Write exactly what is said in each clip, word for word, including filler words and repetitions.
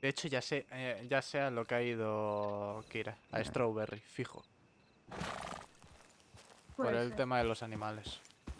De hecho, ya sé, eh, ya sé a lo que ha ido Kira. A Strawberry, fijo. Por Puede el ser. tema de los animales.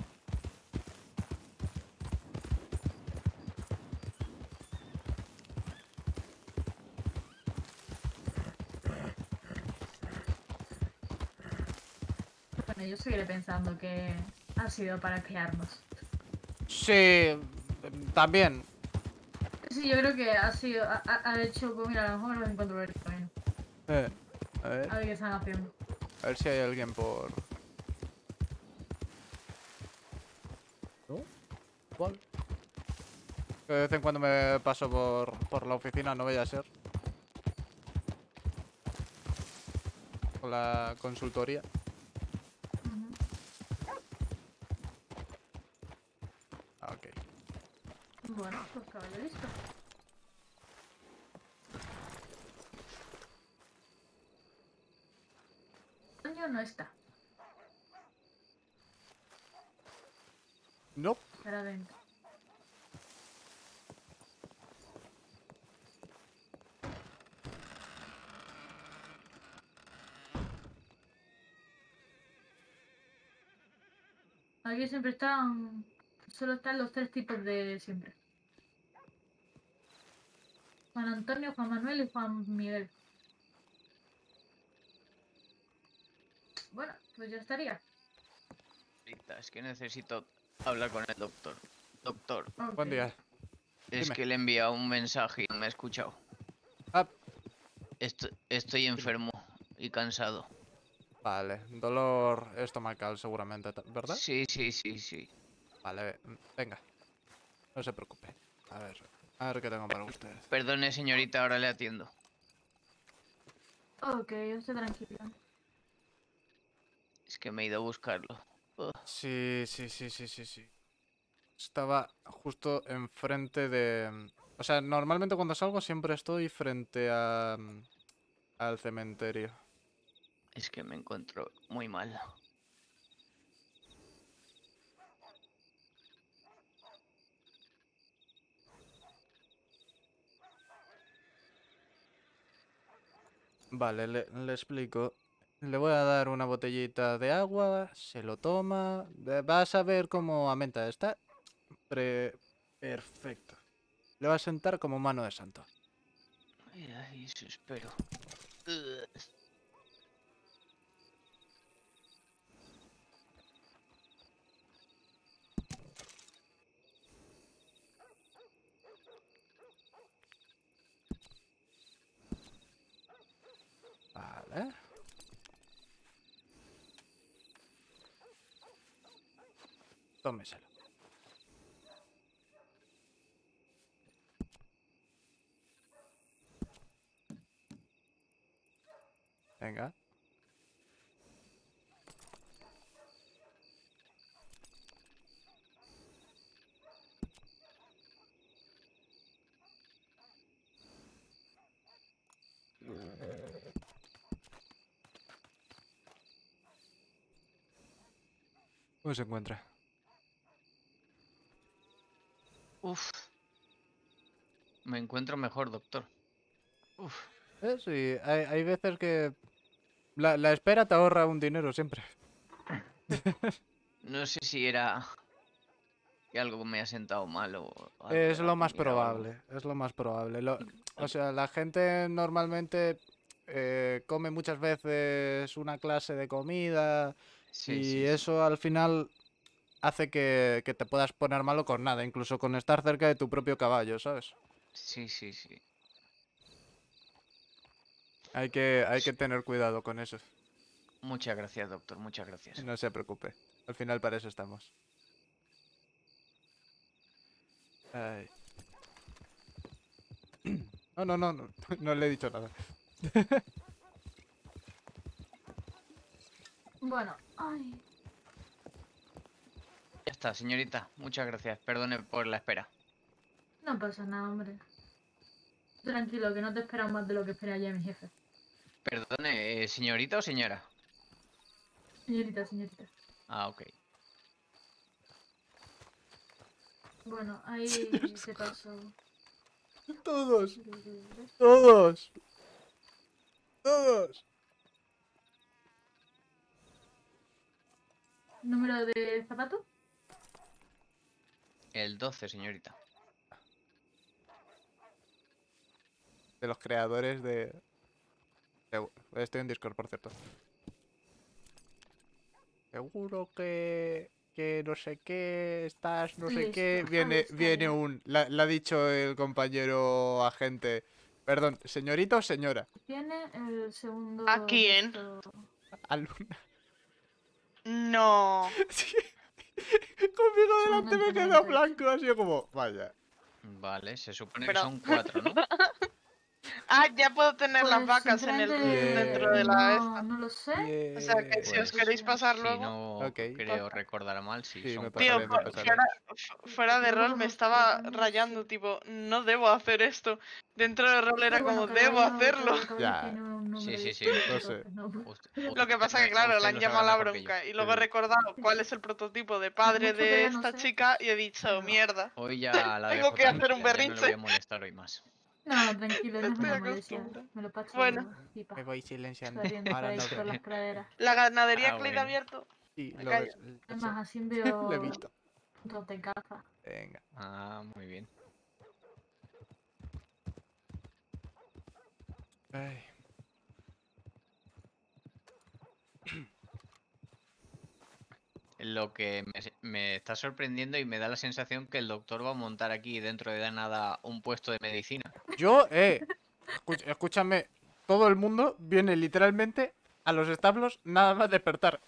Bueno, yo seguiré pensando que ha sido para espiarnos. Sí, también. Sí, yo creo que ha sido. Ha, ha- ha hecho. Pues mira, a lo mejor los encuentro por el camino. Eh, a ver, A ver qué están haciendo. a ver si hay alguien por... ¿No? ¿Cuál? Que de vez en cuando me paso por, por la oficina, no vaya a ser. Con la consultoría. Ujú. Ah, ok. Bueno, pues caballo listo. Coño no está. No. Estará dentro. Aquí siempre están. Solo están los tres tipos de siempre. Juan Antonio, Juan Manuel y Juan Miguel. Bueno, pues ya estaría. Ahorita, es que necesito hablar con el doctor. Doctor, Ok. Buen día. es Dime. que le he enviado un mensaje y no me ha escuchado. Ah, Est- estoy dime. enfermo y cansado. Vale, dolor estomacal seguramente, ta- ¿verdad? Sí, sí, sí, sí. Vale, mm, venga, no se preocupe. A ver, a ver qué tengo para usted. Perdone, señorita, ahora le atiendo. Ok, usted tranquilo. Es que me he ido a buscarlo. Ugh. Sí, sí, sí, sí, sí, sí. Estaba justo enfrente de... mm, O sea, normalmente cuando salgo siempre estoy frente a... mm, al cementerio. Es que me encuentro muy mal. Vale, le, le explico. Le voy a dar una botellita de agua, se lo toma. ve- Vas a ver cómo aumenta. Está pre- perfecto. Le va a sentar como mano de santo. Ay, ay, eso espero. Ugh. Vale. Tómeselo. Venga. ¿Cómo se encuentra? Uf, me encuentro mejor, doctor. Uf, Eh, sí, hay, hay veces que la, la espera te ahorra un dinero siempre. no sé si era que algo me ha sentado mal o algo Es de la lo más comida o algo. probable, es lo más probable. Lo- o sea, la gente normalmente eh, come muchas veces una clase de comida Sí, y sí, sí. eso al final hace que, que te puedas poner malo con nada, incluso con estar cerca de tu propio caballo, ¿sabes? Sí, sí, sí. Hay que, hay Pues que tener cuidado con eso. muchas gracias, doctor, muchas gracias. No se preocupe. Al final para eso estamos. Ay. No, no, no, no, no le he dicho nada. Bueno, ay. Ya está, señorita, muchas gracias. Perdone por la espera. No pasa nada, hombre. Tranquilo, que no te esperas más de lo que espera ya mi jefe. Perdone, eh, ¿señorita o señora? Señorita, señorita. Ah, ok. Bueno, ahí te paso. Todos. Todos. Todos. ¿Número de zapato? El doce, señorita. De los creadores de... Segu- Estoy en Discord, por cierto. Seguro que... Que no sé qué, estás, no sé Listo, qué. ahí Viene, está viene bien. un... La, la ha dicho el compañero agente. Perdón, ¿señorita o señora? Tiene el segundo. ¿A quién? puesto. Aluna. No. Sí. Conmigo delante me Solamente queda noventa y ocho. blanco, así como... Vaya. Vale, se supone Pero- que son cuatro, ¿no? Ah, ya puedo tener las Pues, vacas en el sinceramente, dentro de la no, esta. no lo sé. O sea que si os Pues, queréis pasar Si luego. no Ok. creo recordar mal, si Sí, son me cuatro, Tío, pasaré, me fu- pasaré. fuera, fu- fuera de Luego rol me los estaba cambios, rayando, sí. tipo, no debo hacer esto. Dentro de rol era Pero bueno, como, cada debo uno- hacerlo. cada caballo Ya. tiene un número Sí, sí, sí. distinto, Lo sé. entonces no. Usted- Lo que usted pasa que, me- claro, le usted han lo llamado sabrá la mejor que yo. bronca. Y luego he Sí. recordado Sí, cuál sí. es el prototipo de padre mucho de todavía no esta sé. chica y he dicho, Pero- mierda. Hoy ya la Tengo dejo que hacer un tranquila, ya no le voy berrinche. a molestar hoy más. No, tranquilo, no es Estoy una molestia. acostumbrada. Me lo paso Bueno. pipa. Me voy silenciando. Perdiendo por Ahora ahí no por veo. las praderas. La ganadería Ah, Clyde bueno. abierto. Sí, Me lo callo. ves. lo sé. Además, así veo Levito. puntos de caza. Venga. Ah, muy bien. Ay. Lo que me, me está sorprendiendo y me da la sensación que el doctor va a montar aquí dentro de nada un puesto de medicina. Yo, eh. escu- escúchame. Todo el mundo viene literalmente a los establos nada más despertar.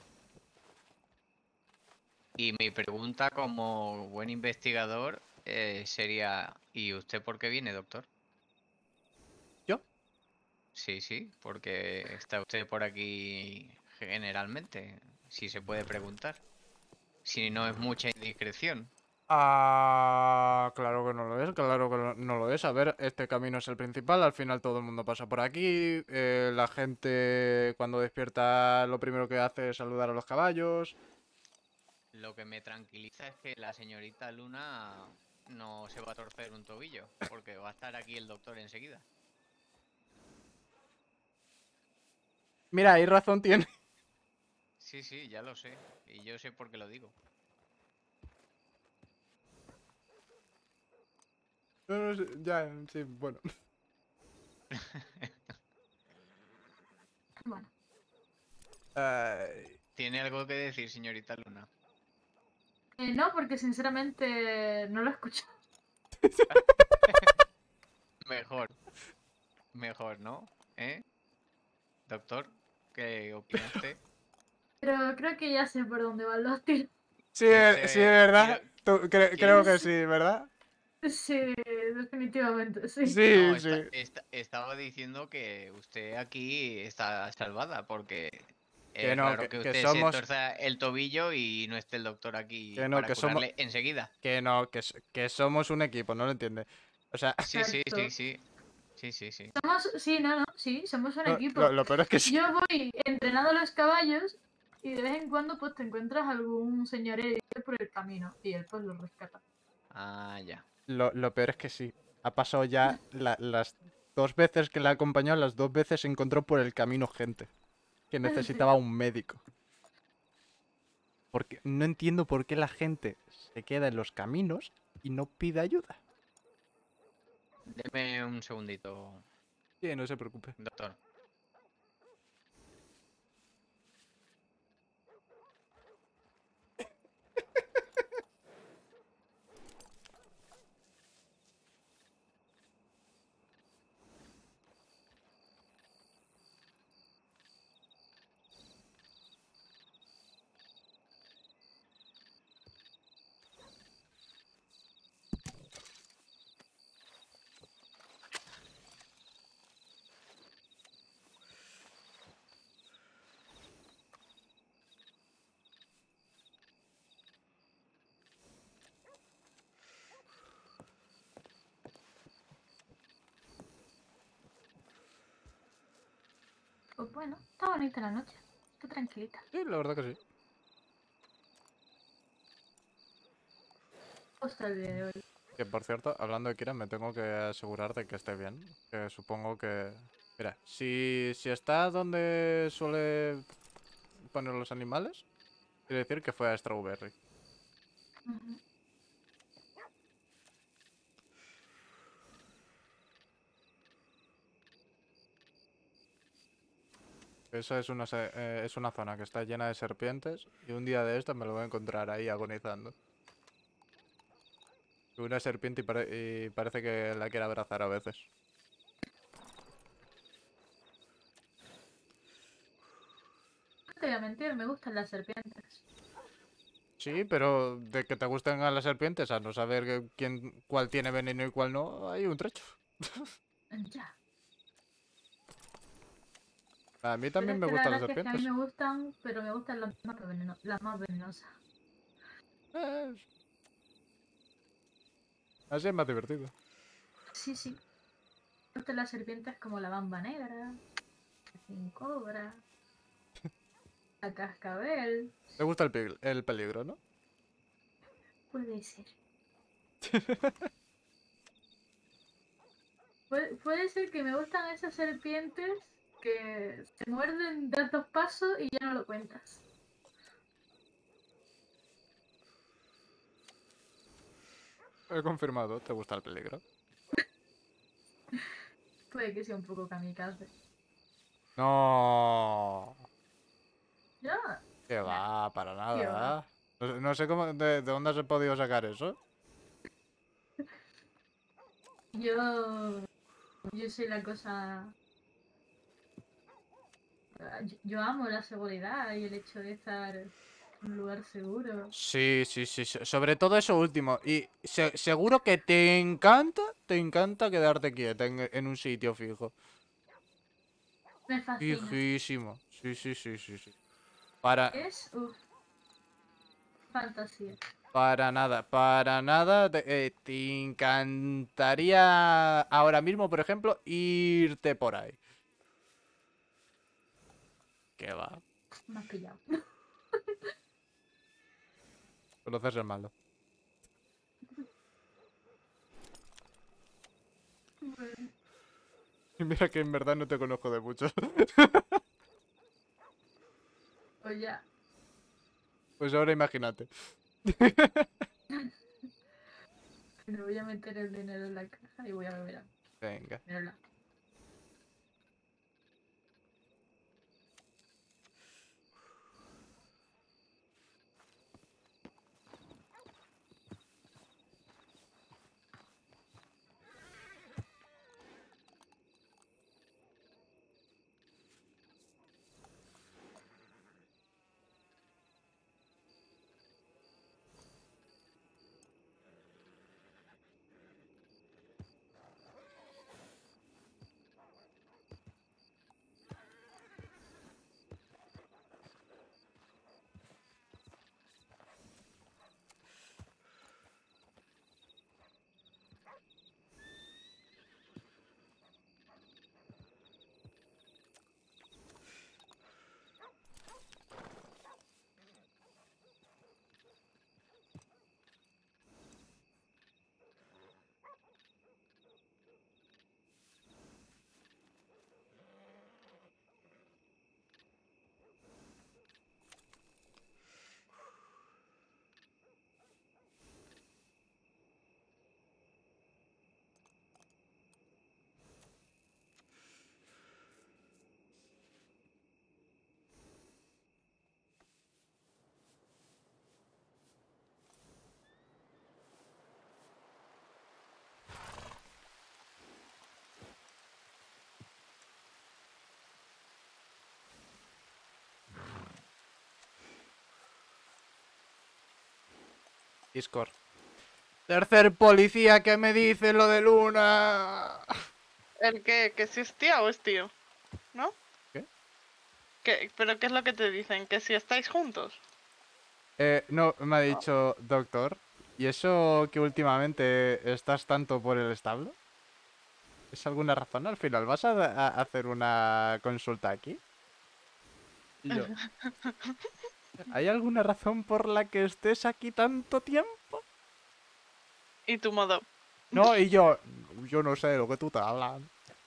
Y mi pregunta como buen investigador eh, sería, ¿y usted por qué viene, doctor? ¿Yo? Sí, sí, porque está usted por aquí generalmente, si se puede preguntar. Si no es mucha indiscreción. Ah, claro que no lo es, claro que no, no lo es. A ver, este camino es el principal, al final todo el mundo pasa por aquí. eh, la gente cuando despierta lo primero que hace es saludar a los caballos. Lo que me tranquiliza es que la señorita Luna no se va a torcer un tobillo, porque va a estar aquí el doctor enseguida. Mira, ahí razón tiene. Sí, sí, ya lo sé. Y yo sé por qué lo digo. No, no sé, ya, sí, bueno. Bueno, Ay, ¿Tiene algo que decir, señorita Luna? eh, no, porque sinceramente no lo he escuchado. Mejor. Mejor, ¿no? ¿Eh? Doctor, ¿qué opina usted? Pero creo que ya sé por dónde van los tiros. sí, Ese- sí, ¿verdad? quiero- Tú- cre- quiero- creo que sí, ¿verdad? Sí, definitivamente, sí. Sí, No, sí. esta- esta- estaba diciendo que usted aquí está salvada porque Que es no, raro que- que, que usted somos- se torza el tobillo y no esté el doctor aquí Que no, para que somos- curarle enseguida. Que no, que, s- que somos un equipo, ¿no lo entiendes? O sea, Sí, sí, sí, Exacto. sí. Sí, sí, sí. Somos, sí, no, no, sí, somos un no, equipo. lo, lo peor es que sí. Yo voy entrenando a los caballos y de vez en cuando pues te encuentras algún señor herido por el camino y él pues lo rescata. Ah, ya. Lo, lo peor es que sí. Ha pasado ya la- las dos veces que la ha acompañado, las dos veces se encontró por el camino gente que necesitaba un médico. Porque no entiendo por qué la gente se queda en los caminos y no pide ayuda. Deme un segundito, Sí, no se preocupe. doctor. Pues bueno, está bonita la noche, está tranquilita. Sí, la verdad que sí. Hasta el día de hoy. Que por cierto, hablando de Kira, me tengo que asegurar de que esté bien. Que supongo que... Mira, si, si está donde suele poner los animales, quiere decir que fue a Strawberry. Ujú. Esa es una, se- eh, es una zona que está llena de serpientes y un día de estos me lo voy a encontrar ahí agonizando. Una serpiente y, pare- y parece que la quiere abrazar a veces. No te voy a mentir, me gustan las serpientes. Sí, pero de que te gusten a las serpientes, a no saber que- quién, cuál tiene veneno y cuál no, hay un trecho. Ya. A mí Pero también es me que la gustan las verdad es que a mí serpientes. me gustan, pero me gustan las más, veneno- las más venenosas. Eh, así es más divertido. Sí, sí. Me gustan las serpientes como la bamba negra, la sin cobra, la cascabel. Te gusta el, pil- el peligro, ¿no? Puede ser. Puede, puede ser que me gustan esas serpientes que se muerden, das dos pasos y ya no lo cuentas. He confirmado, te gusta el peligro. Puede que sea un poco kamikaze. No, Ya, que nah, va, para qué va. nada. No, sé no sé cómo, de, de dónde has podido sacar eso. Yo, yo soy la cosa. Yo, yo amo la seguridad y el hecho de estar en un lugar seguro. Sí, sí, sí, so- sobre todo eso último. Y se- seguro que te encanta, te encanta quedarte quieta en, en un sitio fijo. Me fascina. Fijísimo. Sí, sí, sí, sí, sí. Para, Es, uff, fantasía. para nada, para nada. Te, eh, te encantaría ahora mismo, por ejemplo, irte por ahí. ¿Qué va? Me has pillado. Conoces el malo. Y mira que en verdad no te conozco de mucho. Pues ya, Pues ahora imagínate. me voy a meter el dinero en la caja y voy a beber agua. Venga. Mírala. Discord. Tercer policía que me dice lo de Luna. ¿El qué? ¿Que si es tía o es tío? ¿No? ¿Qué? ¿Qué? ¿Pero qué es lo que te dicen? ¿Que si estáis juntos? Eh, no, me ha dicho doctor. ¿Y eso que últimamente estás tanto por el establo? ¿Es alguna razón al final? ¿Vas a, a hacer una consulta aquí? Y yo, ¿hay alguna razón por la que estés aquí tanto tiempo? Y tu modo. No, y yo, yo no sé lo que tú estás hablando.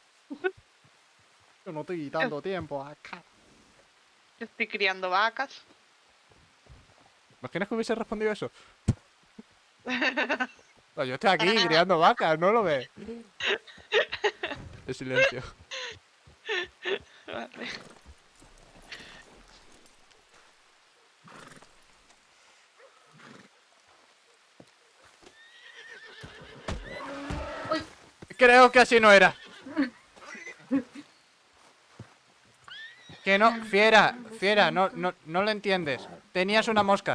Yo no estoy dando tiempo acá. Yo estoy criando vacas. ¿Imaginas que hubiese respondido eso? No, yo estoy aquí criando vacas, ¿no lo ves? De silencio. Vale. Uy, Creo que así no era. Que no, fiera, fiera, no, no, no lo entiendes. Tenías una mosca.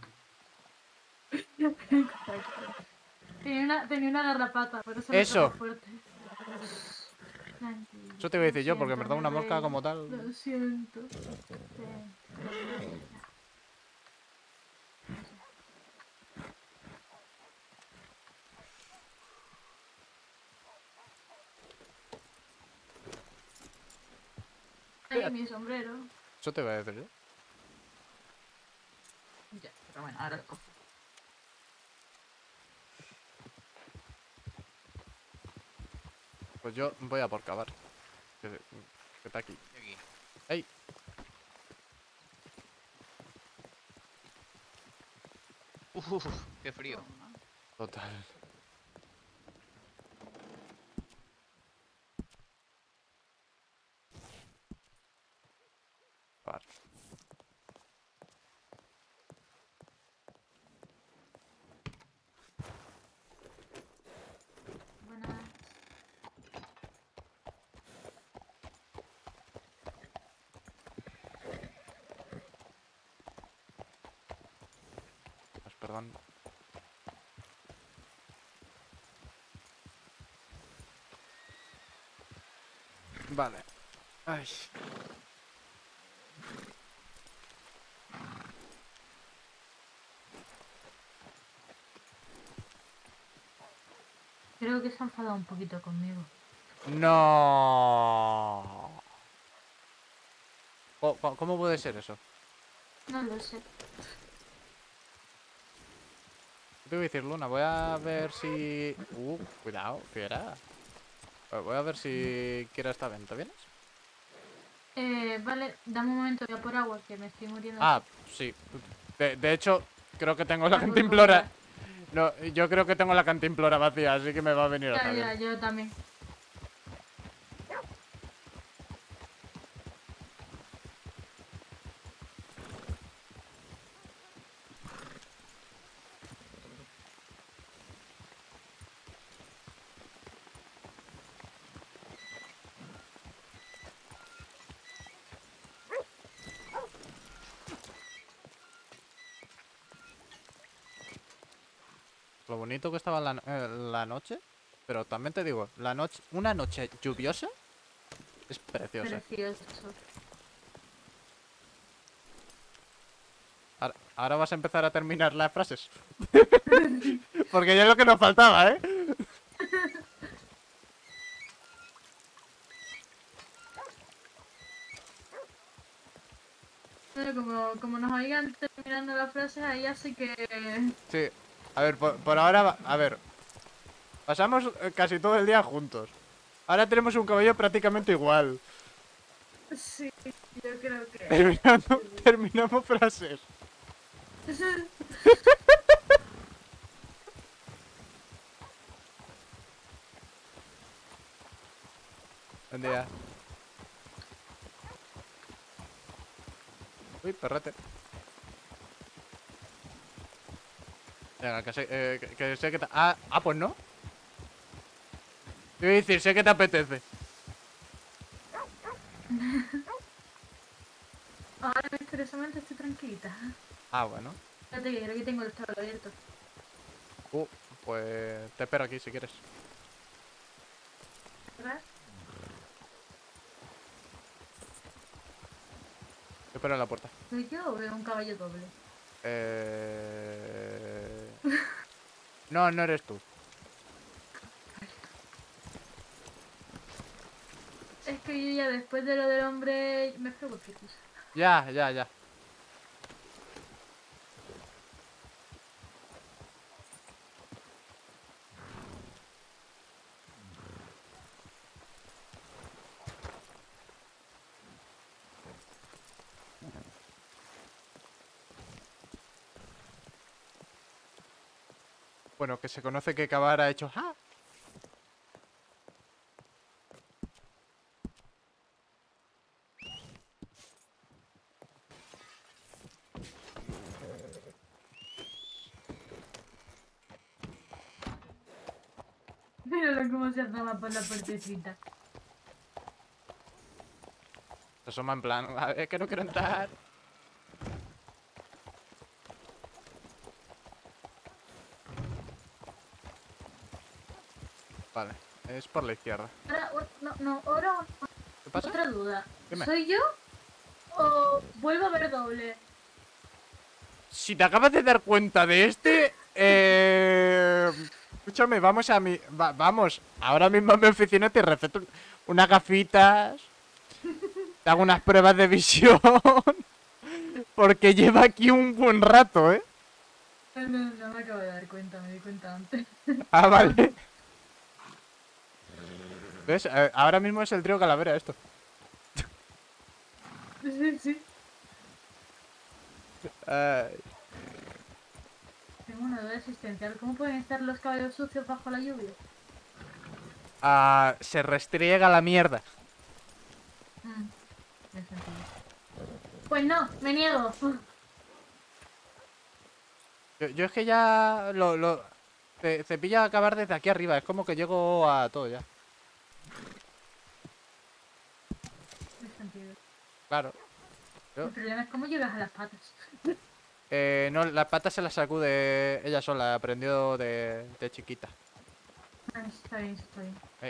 tenía una, tenía una garrapata, por eso Eso. lo toqué fuerte. Tranquilo, Eso te iba a decir lo yo, porque en siento, verdad una mi mosca rey, como tal... Lo siento. Sí. Ahí mi sombrero. Eso te iba a decir yo. Ya, pero bueno, ahora lo cojo. Pues yo voy a por cavar. Que, que está aquí. Aquí. ¡Ey! Uf, qué frío. Total. Cavar. Buenas. Pues perdón. Vale. Ay. Creo que se ha enfadado un poquito conmigo. No. ¿Cómo, cómo- cómo puede ser eso? No lo sé. ¿Qué te voy a decir, Luna? Voy a ver si... Uh, cuidado, fiera. Eh, Voy a ver si quiere esta venta, ¿vienes? Eh, vale, dame un momento, voy a por agua, que me estoy muriendo. Ah, sí. De, de hecho, creo que tengo la Ah, por cantimplora. favor. No, yo creo que tengo la cantimplora vacía, así que me va a venir Ya, hasta ya, bien. yo también. Lo bonito que estaba la, no- eh, la noche. Pero también te digo, la noche, una noche lluviosa es preciosa. Precioso. Ahora, ahora vas a empezar a terminar las frases. Porque ya es lo que nos faltaba, ¿eh? Bueno, como, como nos oigan terminando las frases, ahí así que... Sí. A ver, por, por ahora, va- a ver. Pasamos eh, casi todo el día juntos. Ahora tenemos un cabello prácticamente igual. Sí, yo creo que... Terminando, terminamos frases. Buen día. Uy, perrete. Venga, que sé, eh, que, que sé que te... Ah, ah, pues no. Te iba a decir, sé que te apetece. Ahora misteriosamente estoy tranquilita. Ah, bueno. Fíjate que creo que tengo el estado abierto. Uh, pues te espero aquí si quieres. ¿Verdad? Te espero en la puerta. ¿Soy yo o veo un caballo doble? Eh... No, no eres tú. Es que yo ya después de lo del hombre me fue cualquier cosa. Ya, ya, ya. Bueno, que se conoce que Cavar ha hecho... ¡Ah! Míralo cómo se asoma por la puertecita. Se asoma en plan... A ver, que no quiero entrar. Vale, es por la izquierda. Ahora, o- no, no, ahora ¿Qué pasa? otra duda. Dime. ¿Soy yo o vuelvo a ver doble? Si te acabas de dar cuenta de este... Eh... Escúchame, vamos a mi... va- vamos, ahora mismo a mi oficina te receto unas gafitas. Te hago unas pruebas de visión. Porque lleva aquí un buen rato, ¿eh? No, no, no me acabo de dar cuenta, me di cuenta antes. Ah, vale. ¿Ves? Eh, ahora mismo es el trío calavera esto. Sí, sí. Ay. Tengo una duda existencial. ¿Cómo pueden estar los caballos sucios bajo la lluvia? Ah, se restriega la mierda. Mm, tiene sentido. Pues no, me niego. Yo, yo es que ya lo, lo ce- cepilla a acabar desde aquí arriba. Es como que llego a todo ya. Tiene sentido. Claro. El problema es cómo llegas a las patas. Eh, no, las patas se las sacude ella sola. Aprendió de, de chiquita. Ah, está bien, está bien. Eh.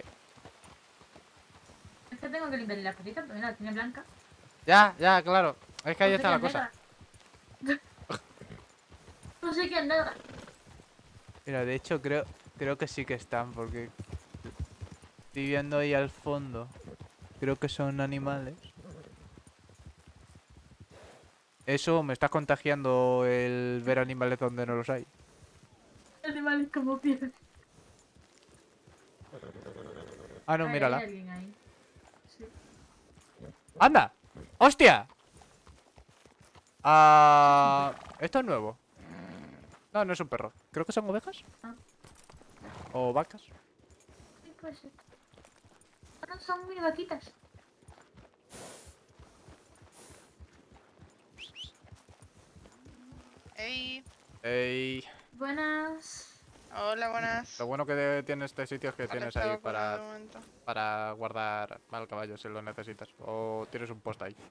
Es que tengo que limpiar las patitas, pero mira, la tiene blanca. Ya, ya, claro. Es que ahí No sé está la qué es cosa. negra. No sé qué es negra. Mira, de hecho creo, creo que sí que están, porque estoy viendo ahí al fondo. Creo que son animales. Eso, me está contagiando el ver animales donde no los hay. Animales como piel. Ah, no, Hay- mírala. Hay alguien ahí. Sí. ¡Anda! ¡Hostia! Ah, esto es nuevo. No, no es un perro. Creo que son ovejas. Ah. O vacas. Sí, pues sí. Ahora son mis vaquitas. Ey, Ey, Buenas. hola, buenas. lo bueno que de- tiene este sitio es que Vale, tienes te ahí hago comer para, de momento. para guardar al caballo si lo necesitas. O tienes un post ahí.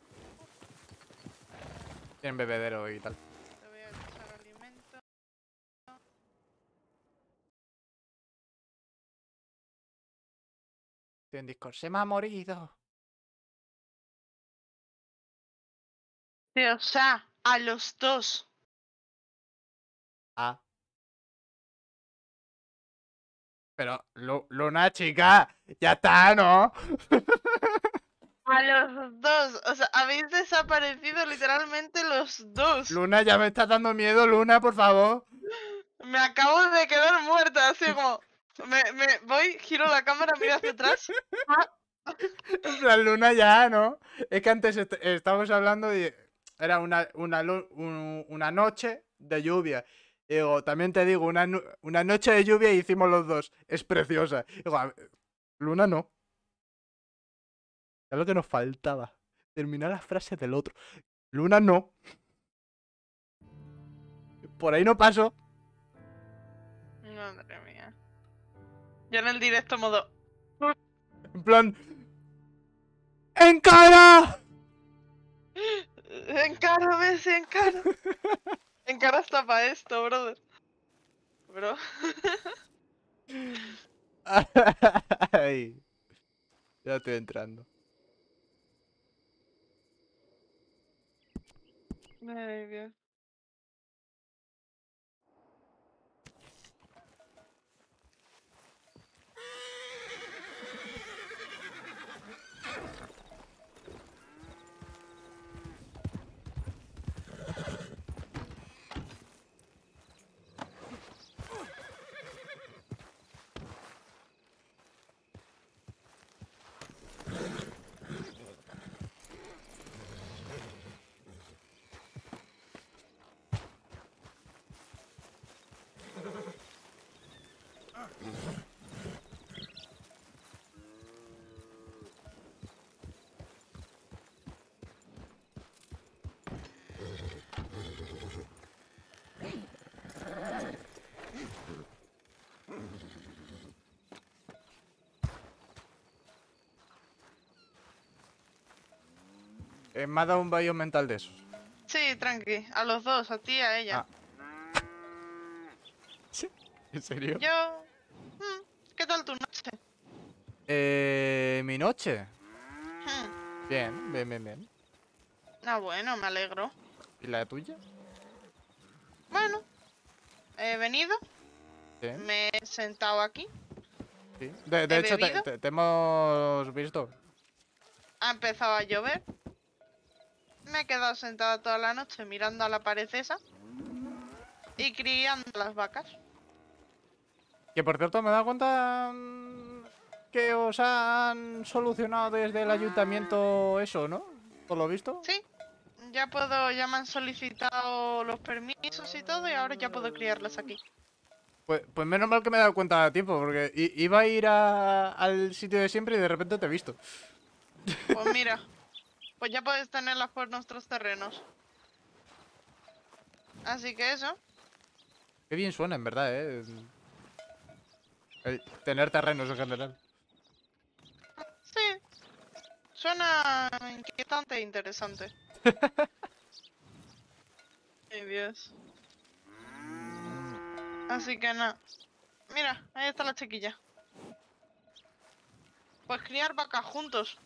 Tienen bebedero y tal. Te voy a echar alimento. Tienen Discord. ¡Se me ha morido! Sí, o sea, a los dos. Ah. Pero, Lu- Luna, chica, ya está, ¿no? A los dos. O sea, habéis desaparecido literalmente los dos. Luna, ya me estás dando miedo, Luna, por favor. Me acabo de quedar muerta, así como. Me, me voy, giro la cámara, miro hacia atrás. Ah, En plan, Luna, ya, ¿no? Es que antes est- estábamos hablando y era una, una, lu- un- una noche de lluvia. Y digo, también te digo, una, nu- una noche de lluvia y hicimos los dos. Es preciosa. Digo, a ver, Luna no. Es lo que nos faltaba. Terminar las frases del otro. Luna no. Por ahí no paso. madre mía. Yo en el directo modo. En plan. ¡Encara! Encara, ves, encara. Encara está para esto, brother. Bro. Ay, ya estoy entrando. Ay, Dios. Eh, me ha dado un baño mental de esos. Sí, tranqui. A los dos, a ti y a ella. Ah. ¿En serio? Yo... mm, ¿qué tal tu noche? Eh, mi noche. Hmm, Bien, bien, bien, bien. Ah, bueno, me alegro. ¿Y la tuya? Bueno, he venido, Sí, me he sentado aquí, sí. De, de ¿He hecho, te, bebido? te- te hemos visto. ha empezado a llover. Me he quedado sentada toda la noche mirando a la pared esa y criando las vacas. Que por cierto, me he dado cuenta mm, que os han solucionado desde el ayuntamiento eso, ¿no? Por lo visto. Sí, ya puedo, ya me han solicitado los permisos y todo y ahora ya puedo criarlas aquí. Pues, pues menos mal que me he dado cuenta a tiempo, porque i- iba a ir a- al sitio de siempre y de repente te he visto. Pues mira, pues ya puedes tenerlas por nuestros terrenos. Así que eso, Qué bien suena, en verdad, ¿eh? El tener terrenos en general. sí, suena inquietante e interesante. Ay, Dios. Así que nada. Mira, ahí está la chiquilla. Pues criar vacas juntos.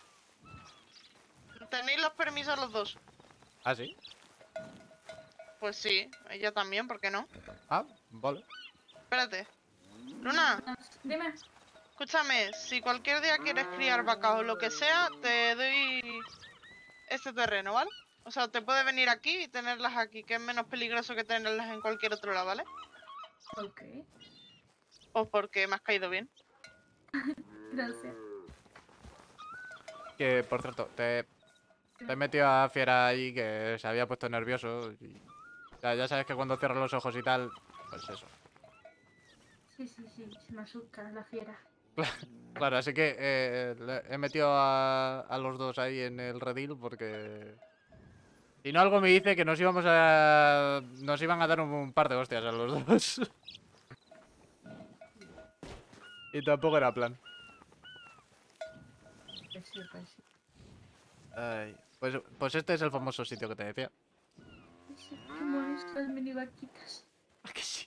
¿Tenéis los permisos los dos? ¿Ah, sí? Pues sí, ella también, ¿por qué no? Ah, vale. Espérate. Luna, Dime. escúchame, si cualquier día quieres criar vacas o lo que sea, te doy este terreno, ¿vale? O sea, te puedes venir aquí y tenerlas aquí, que es menos peligroso que tenerlas en cualquier otro lado, ¿vale? Ok. Pues porque me has caído bien. Gracias. Que, por cierto, te, te he metido a Fiera ahí que se había puesto nervioso. Y, o sea, ya sabes que cuando cierro los ojos y tal, pues eso. Sí, sí, sí. Se me asusta la fiera. Claro, así que eh, le- he metido a, a los dos ahí en el redil porque... Si no, algo me dice que nos íbamos a... Nos iban a dar un, un par de hostias a los dos. Y tampoco era plan. Pues sí, pues sí. Ay, pues, pues este es el famoso sitio que te decía. Pues sí, como estas mini vaquitas. ¿A que sí?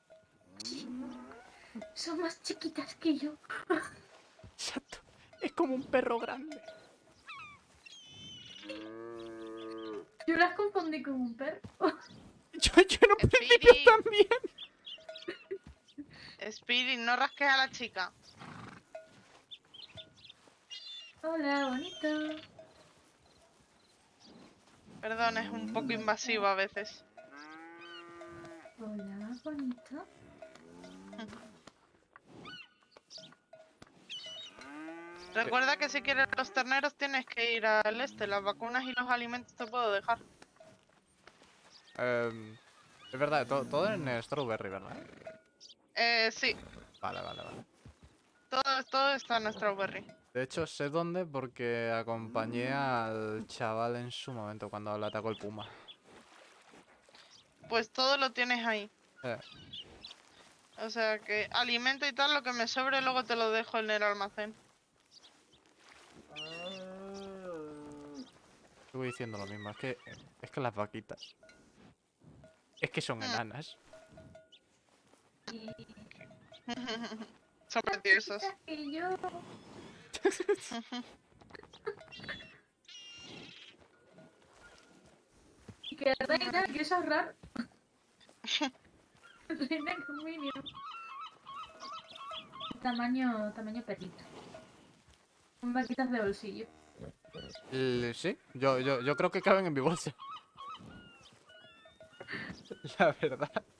Son más chiquitas que yo. Exacto. Es como un perro grande. Yo las confundí con un perro. Yo, yo en un principio Spirit. también. Spirit, no rasques a la chica. Hola, bonito. Perdón, es un poco invasivo a veces. Hola, bonito. Recuerda que si quieres los terneros tienes que ir al este. Las vacunas y los alimentos te puedo dejar. Em, es verdad, to- todo en Strawberry, ¿verdad? Eh, sí. Vale, vale, vale. Todo, todo está en Strawberry. De hecho, sé dónde porque acompañé al chaval en su momento cuando le atacó el puma. Pues todo lo tienes ahí. Eh, O sea que alimento y tal, lo que me sobre luego te lo dejo en el almacén. Estuve diciendo lo mismo, es que, es que las vaquitas... Es que son Mm. enanas. Y... Son preciosos. chiquitas que yo. Y que reina, que eso es raro. Reina con Minion. Tamaño, tamaño perrito. Son vaquitas de bolsillo. L- sí, yo, yo, yo creo que caben en mi bolsa. La verdad.